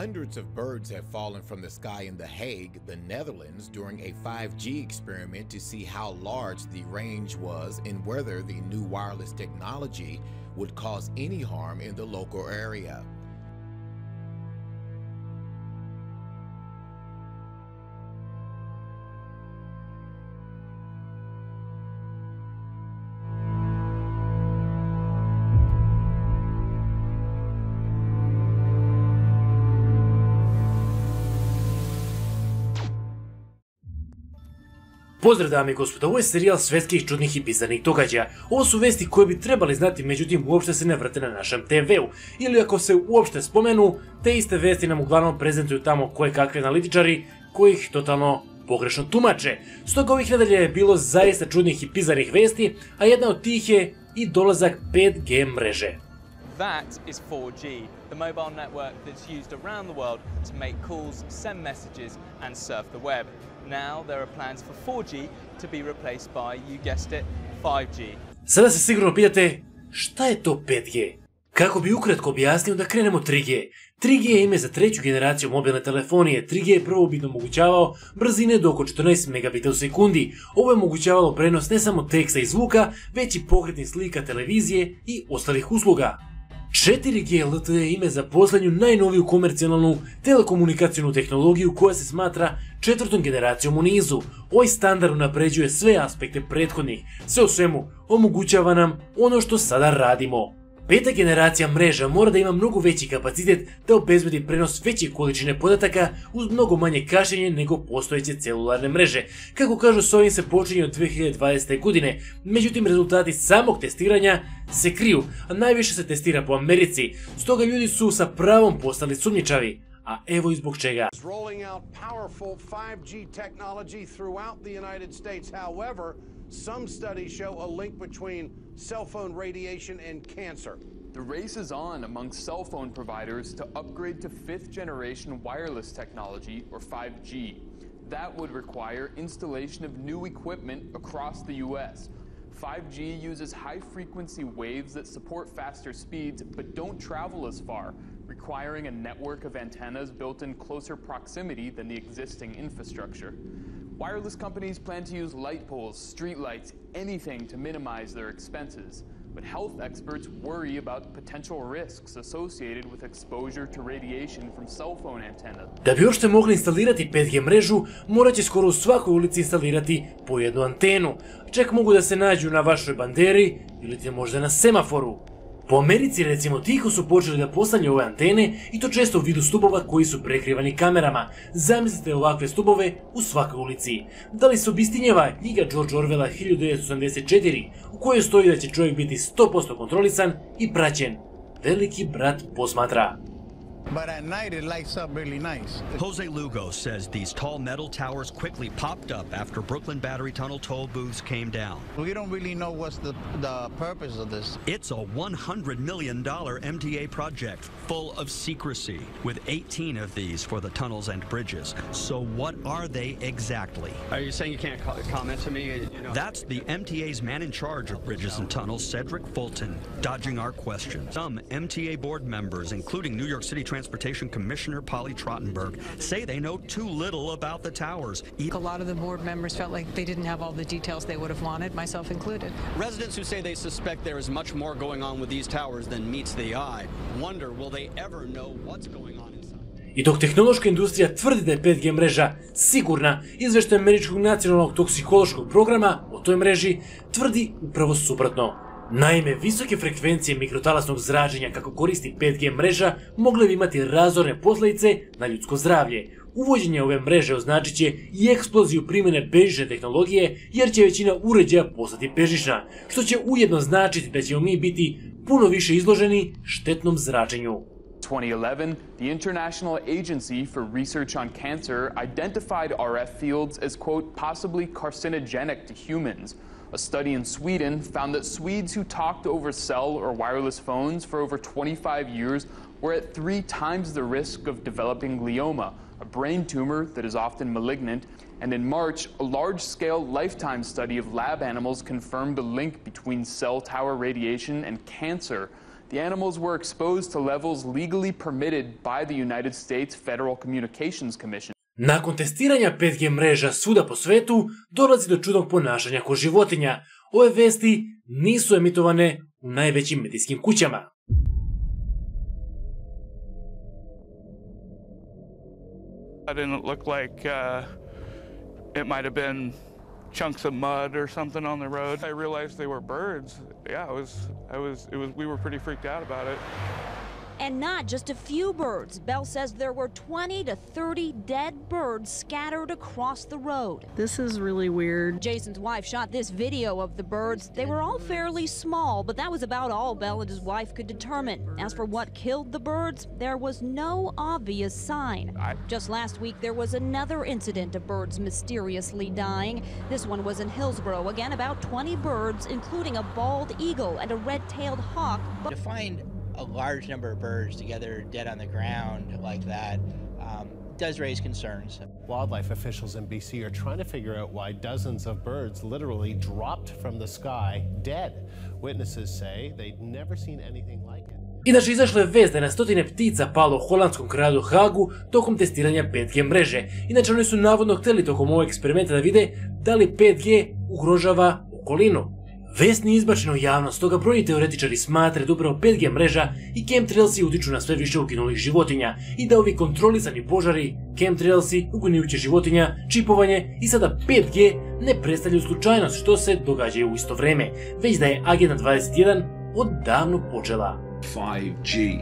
Hundreds of birds have fallen from the sky in The Hague, the Netherlands, during a 5G experiment to see how large the range was and whether the new wireless technology would cause any harm in the local area. Pozdrav dame i gospodo, ovo je serijal svetskih čudnih i bizarnih događaja. Ovo su vesti koje bi trebali znati, međutim uopšte se ne vrte na našem TV-u. Ili ako se uopšte spomenu, te iste vesti nam uglavnom prezentuju tamo koje kakvi analitičari koji ih totalno pogrešno tumače. Stoga ovih nedelja je bilo zaista čudnih i bizarnih vesti, a jedna od tih je i dolazak 5G mreže. That is 4G, the mobile network that's used around the world to make calls, send messages and surf the web. Now there are plans for 4G to be replaced by, you guessed it, 5G. Sada se sigurno pitate, šta je to 5G? Kako bi ukratko objasnio da krenemo 3G. 3G je ime za treću generaciju mobilne telefonije. 3G je prvobitno omogućavao brzine do oko 14 megabita u sekundi. Ovo je omogućavalo prenos ne samo teksta i zvuka, već i pokretnih slika, televizije i ostalih usluga. 4G LTE je ime za posljednju najnoviju komercijalnu telekomunikacijnu tehnologiju koja se smatra četvrtom generacijom u nizu. Ovaj standard unapređuje sve aspekte prethodnih, sve u svemu omogućava nam ono što sada radimo. Peta generacija mreža mora da ima mnogo veći kapacitet da obezbedi prenos veće količine podataka uz mnogo manje kašnjenje nego postojeće celularne mreže. Kako kažu, s ovim se počinje od 2020. godine, međutim rezultati samog testiranja se kriju, a najviše se testira po Americi, stoga ljudi su sa pravom postali sumnjičavi. A evo i zbog čega. Some studies show a link between cell phone radiation and cancer. The race is on among cell phone providers to upgrade to fifth generation wireless technology, or 5G. That would require installation of new equipment across the US. 5G uses high-frequency waves that support faster speeds but don't travel as far, requiring a network of antennas built in closer proximity than the existing infrastructure. Wireless companies plan to use light poles, street lights, anything to minimize their expenses. But health experts worry about potential risks associated with exposure to radiation from cell phone antennas. Da bi uopšte mogli instalirati 5G mrežu, morat će skoro u svakoj ulici instalirati po jednu antenu. Čak mogu da se nađu na vašoj banderi ili te možda na semaforu. Po Americi recimo tiho su počeli da postavljaju ove antene i to često u vidu stubova koji su prekrivani kamerama. Zamislite ovakve stubove u svakoj ulici. Da li se obistinjava knjiga George Orwella 1984 u kojoj stoji da će čovjek biti 100% kontrolisan i praćen? Veliki brat posmatra. But at night it lights up really nice. Jose Lugo says these tall metal towers quickly popped up after Brooklyn Battery Tunnel toll booths came down. We don't really know what's the purpose of this. It's a $100 million MTA project full of secrecy, with 18 of these for the tunnels and bridges. So what are they exactly? Are you saying you can't comment to me? That's the MTA's man in charge of bridges and tunnels, Cedric Fulton, dodging our questions. Some MTA board members, including New York City Transportation Commissioner Polly Trottenberg, say they know too little about the towers. A lot of the board members felt like they didn't have all the details they would have wanted, myself included. Residents who say they suspect there is much more going on with these towers than meets the eye wonder will they ever know what's going on inside. I dok tehnološka industrija tvrdi da je 5G mreža sigurna, izveštaj Američkog nacionalnog toksikološkog programa o toj mreži tvrdi upravo suprotno. Naime, visoke frekvencije mikrotalasnog zračenja kako koristi 5G mreža mogle bi imati razorne posljedice na ljudsko zdravlje. Uvođenje ove mreže označit će i eksploziju primjene bežične tehnologije jer će većina uređaja postati bežična, što će ujedno značiti da ćemo mi biti puno više izloženi štetnom zračenju. 2011, the International Agency for Research on Cancer identified RF fields as, quote, possibly carcinogenic to humans. A study in Sweden found that Swedes who talked over cell or wireless phones for over 25 years were at 3 times the risk of developing glioma, a brain tumor that is often malignant. And in March, a large-scale lifetime study of lab animals confirmed a link between cell tower radiation and cancer. The animals were exposed to levels legally permitted by the United States Federal Communications Commission. Nakon testiranja 5G mreža svuda po svetu, dolazi do čudnog ponašanja kod životinja. Ove vesti nisu emitovane u najvećim medijskim kućama. It didn't look like it might have been chunks of mud or something on the road. I realized they were birds. Yeah, we were pretty freaked out about it. And not just a few birds. Bell says there were 20 to 30 dead birds scattered across the road. This is really weird. Jason's wife shot this video of the birds. They were all fairly small, but that was about all Bell and his wife could determine. As for what killed the birds, there was no obvious sign. Just last week, there was another incident of birds mysteriously dying. This one was in Hillsborough. Again, about 20 birds, including a bald eagle and a red-tailed hawk. To find a large number of birds together dead on the ground like that does raise concerns. Wildlife officials in BC are trying to figure out why dozens of birds literally dropped from the sky dead. Witnesses say they'd never seen anything like it. Inače, izašla je vest da je na stotine ptica palo u holandskom gradu Hagu tokom testiranja 5G mreže. Inače, oni su navodno hteli tokom ovog eksperimenta da vide da li 5G ugrožava okolinu. Vest nije izbačena u javnost, stoga brojni teoretičari smatraju da upravo 5G mreža i chemtrailsi utiču na sve više uginulih životinja i da ovi kontrolisani požari, chemtrailsi, uginujuće životinja, čipovanje i sada 5G ne predstavljaju slučajnost što se događaju u isto vreme, već da je Agenda 21 odavno počela. 5G,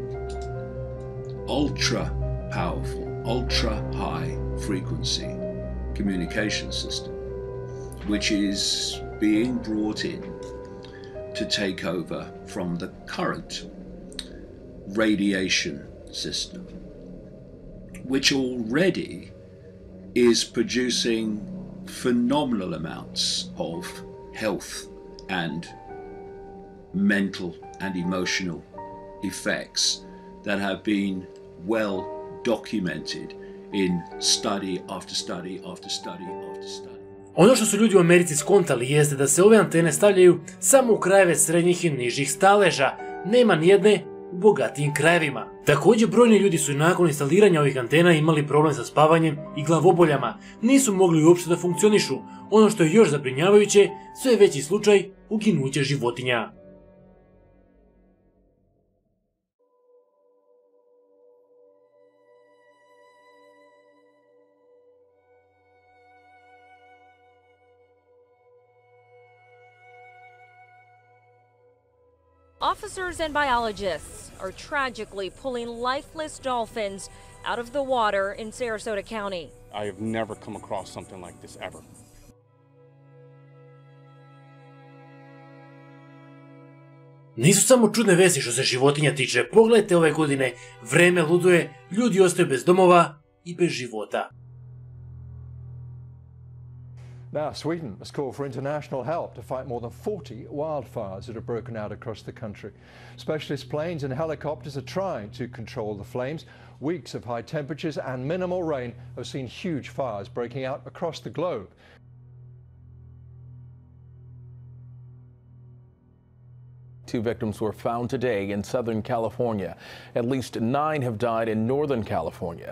ultra powerful, ultra high frequency communication system, which is being brought in to take over from the current radiation system, which already is producing phenomenal amounts of health and mental and emotional effects that have been well documented in study after study after study after study. Ono što su ljudi u Americi skontali jeste da se ove antene stavljaju samo u krajeve srednjih i nižih staleža, nema nijedne u bogatijim krajevima. Također, brojni ljudi su nakon instaliranja ovih antena imali problem sa spavanjem i glavoboljama, nisu mogli uopšte da funkcionišu. Ono što je još zabrinjavajuće, sve je veći slučaj uginuća životinja. Officers and biologists are tragically pulling lifeless dolphins out of the water in Sarasota County. I have never come across something like this ever. Nisu samo čudne vesti što se životinja tiče. Pogledajte ove godine, vreme luduje, ljudi ostaju bez domova i bez života. Now, Sweden has called for international help to fight more than 40 wildfires that have broken out across the country. Specialist planes and helicopters are trying to control the flames. Weeks of high temperatures and minimal rain have seen huge fires breaking out across the globe. Two victims were found today in Southern California. At least 9 have died in Northern California.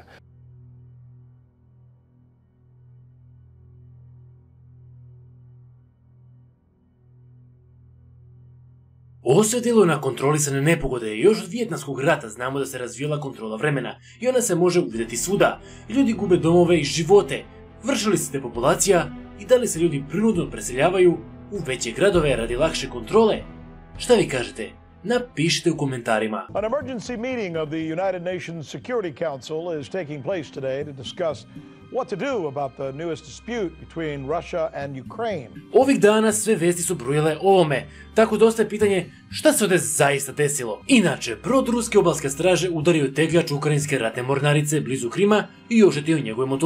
Ovo sve djeluje na kontrolisane nepogode. Još od Vijetnamskog rata znamo da se razvijela kontrola vremena i ona se može uvidjeti svuda. Ljudi gube domove i živote. Vrši li se depopulacija i da li se ljudi prinudno preseljavaju u veće gradove radi lakše kontrole? Šta vi kažete? Napišite u komentarima. An emergency meeting of the United Nations Security Council is taking place today to discuss what to do about the newest dispute between Russia and Ukraine. Ovih dana sve vesti su brujele o ovome, tako da ostaje pitanje šta se ovdje zaista desilo. Inače, brod ruske obalske straže udario tegljač ukrajinske ratne mornarice blizu Krima i oštetio njegove motore.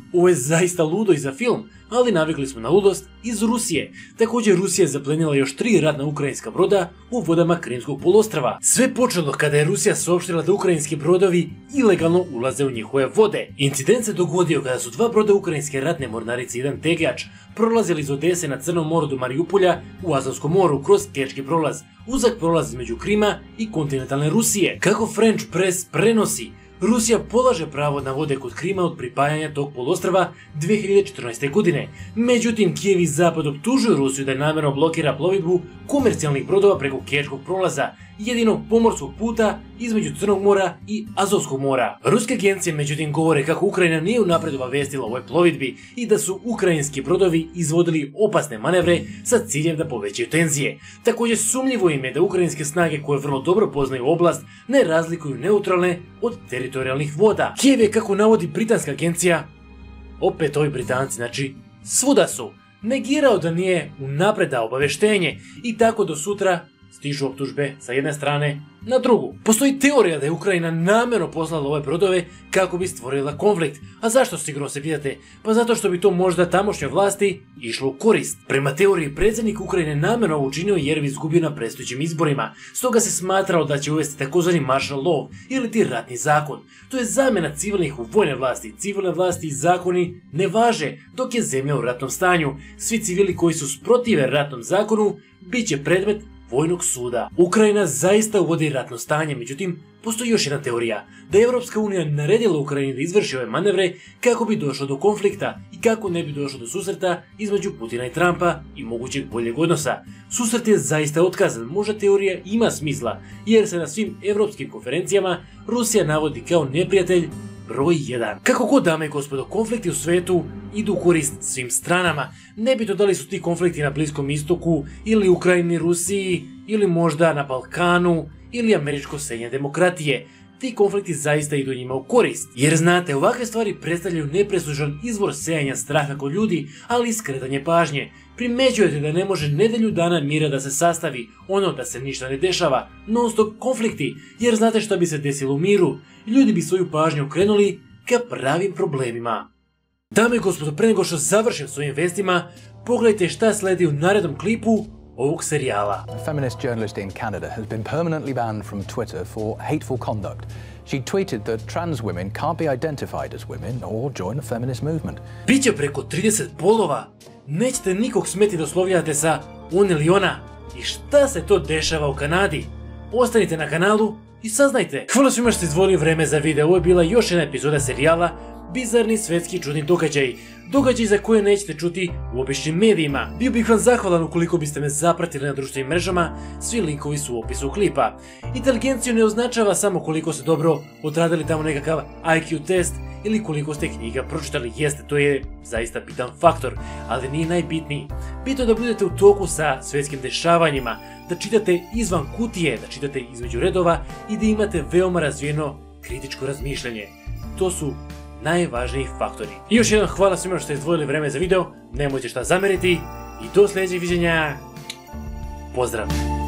Ovo je zaista ludo i za film, ali navikli smo na ludost iz Rusije. Također Rusija je zaplenila još 3 ratna ukrajinska broda u vodama Krimskog poluostrva. Sve počelo kada je Rusija saopštila da ukrajinski brodovi ilegalno ulaze u njihove vode. Incident se dogodio kada su 2 broda ukrajinske ratne mornarice i jedan tegljač prolazili iz Odese na Crnom moru do Marijupolja u Azovskom moru kroz Kerčki prolaz, uzak prolaz između Krima i kontinentalne Rusije. Kako French Press prenosi, Rusija polaže pravo na vode kod Krima od pripajanja tog poluostrva 2014. godine. Međutim, Kijev i Zapad optužuju Rusiju da namjerno blokira plovidbu komercijalnih brodova preko Kerčkog prolaza, jedinog pomorskog puta između Crnog mora i Azovskog mora. Ruske agencije međutim govore kako Ukrajina nije unaprijed obavestila o ovoj plovidbi i da su ukrajinski brodovi izvodili opasne manevre sa ciljem da povećaju tenzije. Također sumnjivo im je da ukrajinske snage koje vrlo dobro poznaju oblast ne razlikuju neutralne od teritorijalnih voda. Kijev je, kako navodi britanska agencija, opet ovi Britanci, znači svuda su, negirao da nije unaprijed dao obaveštenje i tako do sutra stižu optužbe sa jedne strane na drugu. Postoji teorija da je Ukrajina namjerno poslala ove brodove kako bi stvorila konflikt. A zašto, sigurno se pitate? Pa zato što bi to možda tamošnjoj vlasti išlo u korist. Prema teoriji, predsjednik Ukrajine namjerno ovo učinio jer bi izgubio na predstojećim izborima. Stoga se smatrao da će uvesti takozvani martial law ili ti ratni zakon. To je zamjena civilnih u vojne vlasti. Civilne vlasti i zakoni ne važe dok je zemlja u ratnom stanju. Svi civili koji su sprotive ratnom zakonu bit će predmet vojnog suda. Ukrajina zaista uvodi ratno stanje, međutim, postoji još jedna teorija, da je Europska unija naredila Ukrajini da izvrši ove manevre kako bi došlo do konflikta i kako ne bi došlo do susreta između Putina i Trumpa i mogućeg boljeg odnosa. Susret je zaista otkazan, možda teorija ima smisla, jer se na svim europskim konferencijama Rusija navodi kao neprijatelj broj 1. Kako god, dame i gospodo, konflikti u svetu idu u korist svim stranama. Nebitno da li su ti konflikti na Bliskom istoku, ili Ukrajini, Rusiji, ili možda na Balkanu, ili američko-srednje demokratije. Ti konflikti zaista idu njima u korist. Jer znate, ovakve stvari predstavljaju nepresužan izvor sejanja straha kod ljudi, ali i skretanje pažnje. Primećujete da ne može nedelju dana mira da se sastavi, ono da se ništa ne dešava, non stop konflikti, jer znate šta bi se desilo u miru? Ljudi bi svoju pažnju okrenuli ka pravim problemima. Dame i gospodo, pre nego što završim svojim vestima, pogledajte šta sledi u narednom klipu ovog serijala. A feminist journalist in Canada has been permanently banned from Twitter for hateful conduct. She tweeted that trans women can't be identified as women or join a feminist movement. Biće preko 30 polova. Nećete nikog smeti da oslovljavate sa on ili ona. I šta se to dešava u Kanadi? Ostanite na kanalu i saznajte. Hvala svima što ste izdvojili vreme za video. Ovo je bila još jedna epizoda serijala Bizarni svetski čudni događaji. Događaji za koje nećete čuti u običnim medijima. Bio bih vam zahvalan ukoliko biste me zapratili na društvenim mrežama, svi linkovi su u opisu klipa. Inteligenciju ne označava samo koliko ste dobro odradili tamo nekakav IQ test ili koliko ste knjiga pročitali. Jeste, to je zaista bitan faktor, ali nije najbitniji. Bitno da budete u toku sa svetskim dešavanjima, da čitate izvan kutije, da čitate između redova i da imate veoma razvijeno kritičko razmišljanje. To su najvažniji faktori. I još jednom hvala svima što ste izdvojili vreme za video, nemojte šta zameriti i do sljedećeg viđenja. Pozdrav!